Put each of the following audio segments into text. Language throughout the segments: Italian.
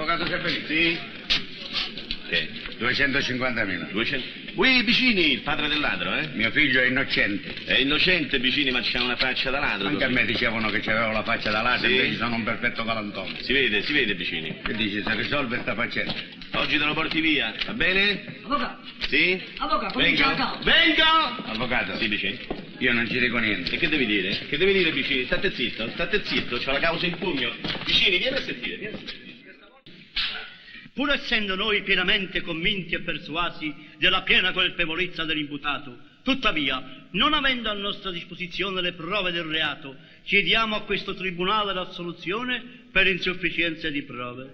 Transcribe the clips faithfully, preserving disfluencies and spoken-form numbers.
Avvocato Seppellini? Sì? Che? duecentocinquantamila. duecento... Ui, Vicini, il padre del ladro, eh? Mio figlio è innocente. È innocente, Vicini, ma c'ha una faccia da ladro. Anche così. A me dicevano che c'avevo la faccia da ladro, Sì? invece sono un perfetto galantone. Si vede, si vede, Vicini. Che dici, si risolve sta faccenda? Oggi te lo porti via, va bene? Avvocato. Sì? Avvocato, comincia Vengo. a capo. Vengo! Avvocato? Sì, Vicini. Io non ci dico niente. E che devi dire? Che devi dire, Vicini? State zitto, state zitto, c'ho la causa in pugno. Vicini, vieni a sentire, vieni a sentire. Pur essendo noi pienamente convinti e persuasi della piena colpevolezza dell'imputato, tuttavia, non avendo a nostra disposizione le prove del reato, chiediamo a questo tribunale l'assoluzione per insufficienza di prove.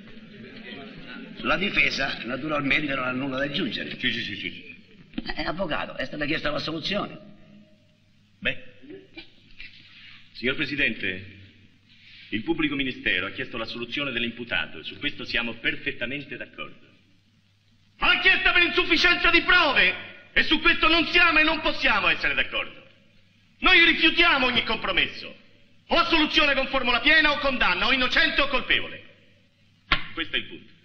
La difesa, naturalmente, non ha nulla da aggiungere. Sì, sì, sì, sì. Eh, avvocato, è stata chiesta l'assoluzione. Beh, signor Presidente, il pubblico ministero ha chiesto l'assoluzione dell'imputato e su questo siamo perfettamente d'accordo. Ma l'ha chiesta per insufficienza di prove e su questo non siamo e non possiamo essere d'accordo. Noi rifiutiamo ogni compromesso. O assoluzione con formula piena o condanna, o innocente o colpevole. Questo è il punto.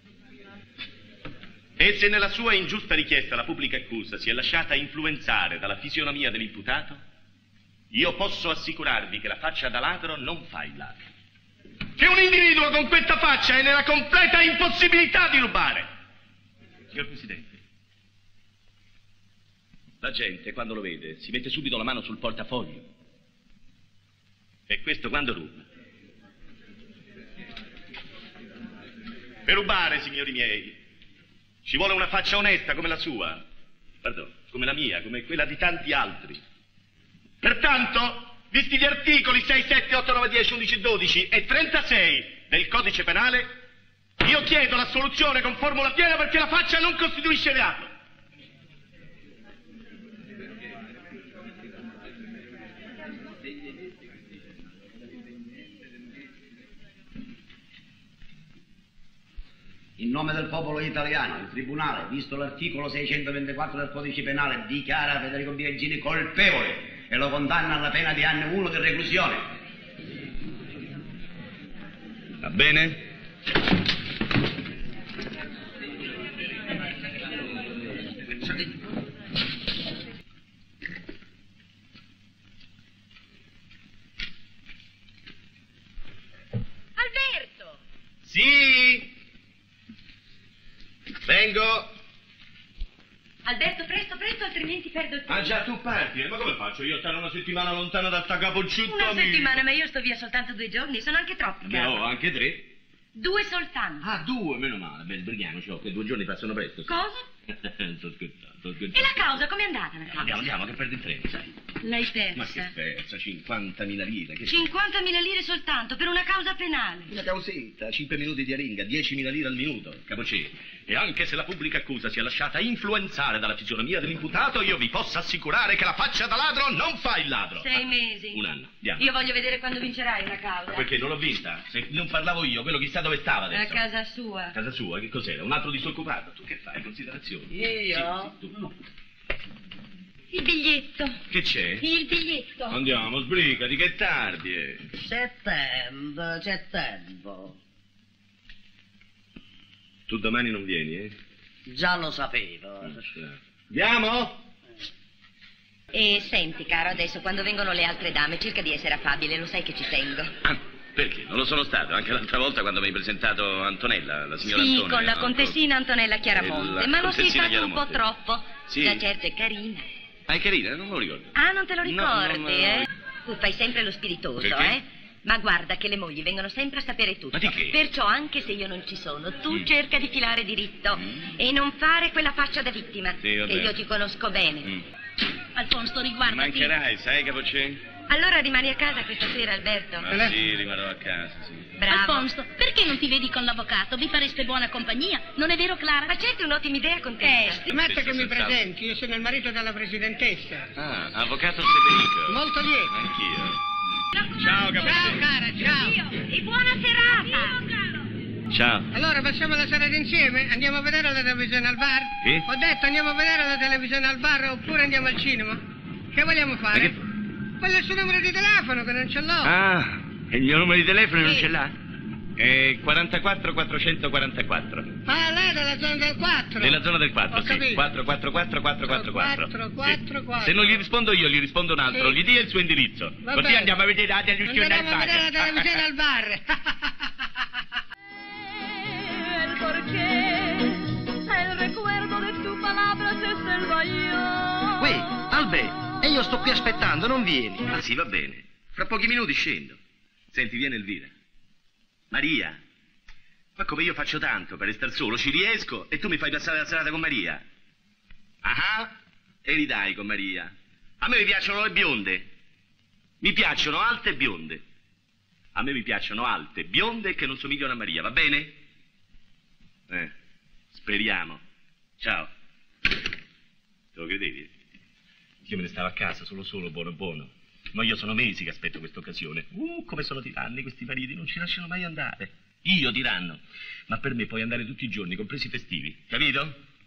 E se nella sua ingiusta richiesta la pubblica accusa si è lasciata influenzare dalla fisionomia dell'imputato, io posso assicurarvi che la faccia da ladro non fa il ladro. Che un individuo con questa faccia è nella completa impossibilità di rubare. Signor Presidente, la gente quando lo vede si mette subito la mano sul portafoglio. E questo quando ruba. Per rubare, signori miei, ci vuole una faccia onesta come la sua, pardon, come la mia, come quella di tanti altri. Pertanto, visti gli articoli sei, sette, otto, nove, dieci, undici, dodici e trentasei del Codice Penale, io chiedo l'assoluzione con formula piena perché la faccia non costituisce reato. In nome del popolo italiano, il Tribunale, visto l'articolo seicentoventiquattro del Codice Penale, dichiara Federico Biagini colpevole e lo condanna alla pena di anno uno di reclusione. Va bene? Alberto! Sì! Vengo! Alberto, presto, presto, altrimenti perdo il tempo. Ah già, tu parti, ma come faccio io a stare una settimana lontano da sta capocciutta Una mia? settimana, ma sto via soltanto due giorni, sono anche troppi, caro. No, anche tre. Due soltanto. Ah, due, meno male. Beh, sbrighiamoci, oh, che due giorni passano presto. Sì. Cosa? sto scherzando, sto scherzando. E la causa, com'è andata la causa? Andiamo, andiamo, che perdi il treno, sai. L'hai persa. Ma che persa, cinquantamila lire. Che... cinquantamila lire soltanto, per una causa penale. Una causetta, cinque minuti di aringa, diecimila lire al minuto, capocè. E anche se la pubblica accusa si è lasciata influenzare dalla fisionomia dell'imputato, io vi posso assicurare che la faccia da ladro non fa il ladro. Sei mesi. Un anno, andiamo. Io voglio vedere quando vincerai una causa. Perché non l'ho vista? Se non parlavo io, quello chissà dove stava A adesso. casa sua. A casa sua, che cos'era? Un altro disoccupato? Tu che fai? Considerazioni? Io? Sì, sì, tu. Il biglietto. Che c'è? Il biglietto. Andiamo, sbrigati, che è tardi. eh. C'è tempo, c'è tempo. Tu domani non vieni, eh? Già lo sapevo. Andiamo? E senti, caro, adesso quando vengono le altre dame cerca di essere affabile, lo sai che ci tengo. Ah, perché? Non lo sono stato. Anche l'altra volta quando mi hai presentato Antonella, la signora Sì, Antonella. con la no? contessina Antonella Chiaramonte, La ma non sei contessina stato un po' Chiaramonte. troppo. Sì. Già certo è carina. Ah, è carina, non me lo ricordo. Ah, non te lo No, ricordi, non me lo eh? ricordo. Tu fai sempre lo spiritoso, Perché? eh? Ma guarda che le mogli vengono sempre a sapere tutto. Ma di che? Perciò anche se io non ci sono, tu Mm. cerca di filare diritto Mm. e non fare quella faccia da vittima, Sì, va che bene. io ti conosco bene. Mm. Alfonso, Mi riguardati. mancherai, sai, capocè? Allora rimani a casa questa sera, Alberto. Ma sì, rimarrò a casa, sì. Bravo. Alfonso, perché non ti vedi con l'avvocato? Vi fareste buona compagnia, non è vero, Clara? Ma certo è un'ottima idea con te. Eh, Sì. Permetta che mi senz'altro. presenti, io sono il marito della presidentessa. Ah, avvocato Federico. Molto lieto. Anch'io. Ciao, capocè. Ciao cara, ciao. E buona serata. Ciao. Allora passiamo la serata insieme? Andiamo a vedere la televisione al bar? Sì. Ho detto andiamo a vedere la televisione al bar oppure andiamo al cinema? Che vogliamo fare? Ma che- Quello è il suo numero di telefono che non ce l'ho. Ah, e il mio numero di telefono non Sì. ce l'ha? È quarantaquattro quattrocentoquarantaquattro. Ah, lei è della zona del quattro? Nella zona del quattro, Ho sì. capito. quattro quattro quattro quattro quattro quattro. quattro, quattro, Sì. quattro. Se non gli rispondo io, gli rispondo un altro. Sì. Gli dia il suo indirizzo. Va Così bene. andiamo a vedere la televisione al Andiamo a vedere la bar. televisione al bar. El porqué, el recuerdo de tu palabra se selva yo. Uè, Albe, e io sto qui aspettando, non vieni. Ah sì, va bene. Fra pochi minuti scendo. Senti, viene Elvira. Maria, ma come io faccio tanto per restare solo, ci riesco e tu mi fai passare la serata con Maria. Ah, e ridai con Maria. A me mi piacciono le bionde. Mi piacciono alte e bionde. A me mi piacciono alte, bionde e che non somigliano a Maria, va bene? Eh, speriamo. Ciao. Te lo credevi? Io me ne stavo a casa, solo solo, buono buono. Ma io sono mesi che aspetto questa occasione. Uh, come sono tiranni questi mariti, non ci lasciano mai andare. Io tiranno. Ma per me puoi andare tutti i giorni, compresi i festivi, capito?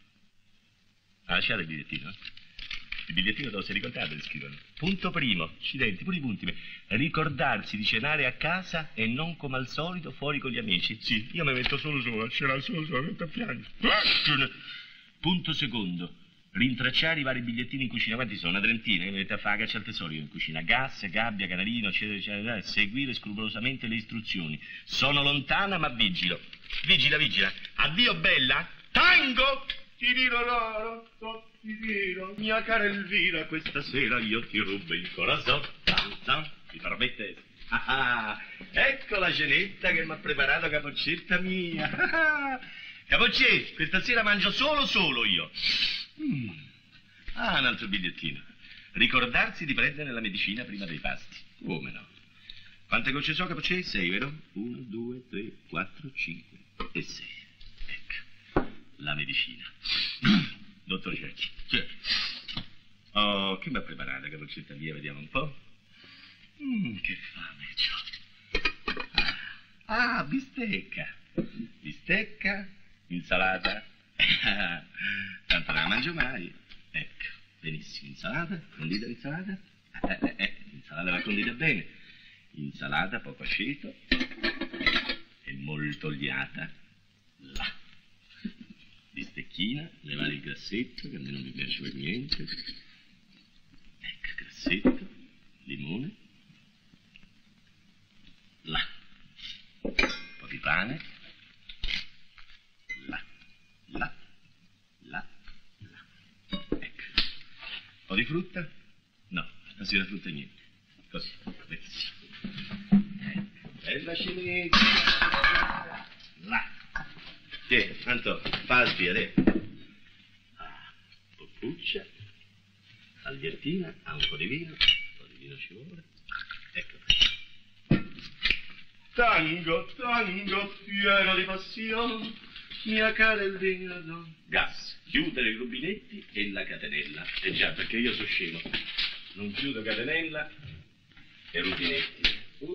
Ah, lasciate il bigliettino. Il bigliettino te lo sei ricordato di scrivere. Punto primo, accidenti, pure i punti. Ricordarsi di cenare a casa e non come al solito fuori con gli amici. Sì, io mi metto solo solo, a cenare solo solo, metto a piangere. Punto secondo. Rintracciare i vari bigliettini in cucina, quanti sono? Una trentina, che mi mette a fare la caccia al tesoro io in cucina. Gas, gabbia, canarino, eccetera, eccetera, e seguire scrupolosamente le istruzioni. Sono lontana ma vigilo. Vigila, vigila. Addio bella. Tango! Ti dirò l'oro, ti dirò. Mia cara Elvira, questa sera io ti rubo il corazon. Zan, zan, mi permette? Ah, ah, ecco la cenetta che mi ha preparato Capoccetta mia. Ah, ah. Capocce, questa sera mangio solo solo io. Mm. Ah, un altro bigliettino. Ricordarsi di prendere la medicina prima dei pasti. Come no? Quante gocce so, Capocce? Sei, vero? Uno, due, tre, quattro, cinque e sei. Ecco, la medicina. Dottor Cerchi. Certo. Oh, che mi ha preparato, Capoccetta mia? Vediamo un po'. Mm, che fame c'ho. Ah, ah, bistecca. Bistecca, insalata. Tanto non la mangio mai. Ecco, benissimo, insalata, condita l'insalata. Eh, eh, eh, insalata va condita bene. Insalata poco aceto e molto oliata. Là. Bistecchina, levare il grassetto, che a me non mi piace per niente. Ecco, grassetto, limone. Là. Un po' di pane. Là. Là, là, là. Ecco. Un po' di frutta? No, stasera frutta e niente. Così, benissimo. Ecco, bella cenetta. Là. Tieni, tanto fa la spia, te. Ah, poppuccia, tagliettina, ha un po' di vino, un po' di vino ci vuole. Ecco. Tango, tango, pieno di passione. Mia cara Elvira, gas, chiudere i rubinetti e la catenella. E già, perché io sono scemo. Non chiudo catenella e rubinetti. Uh.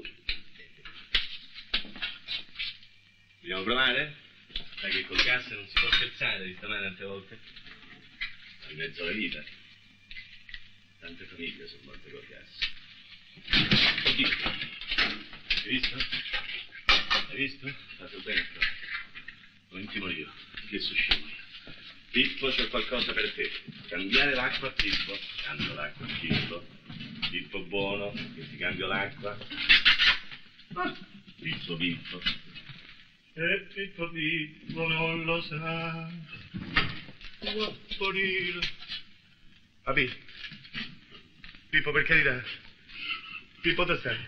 Vogliamo provare? Sai che col gas non si può scherzare di stamane tante volte. In mezzo alla vita. Tante famiglie sono morte col gas. Oddio. Hai visto? Hai visto? Fatto bene. Non intimorio, che sono scemo io. Pippo, c'è qualcosa per te. Cambiare l'acqua a Pippo. Cambio l'acqua a Pippo. Pippo buono, che ti cambio l'acqua. Ah, Pippo Pippo. E Pippo Pippo non lo sa. Può morire. Papi. Pippo, per carità. Pippo, te stai?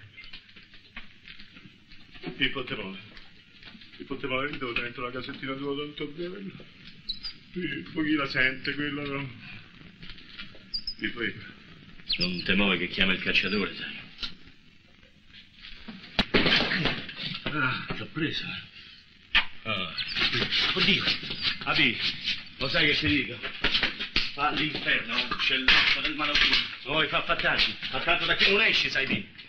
Pippo, te muove. Pippo, te muove, vedo dentro la casettina tua tanto bello. Pippo, chi la sente quella, no? Pippo, Pippo. Non te muove che chiama il cacciatore, sai. Ah, t'ho preso. Ah. Oddio. Abi, lo sai che ti dico? Va all'inferno, c'è l'acqua del manottino. Vuoi fa fattacci? Ma tanto da che non esci, sai di.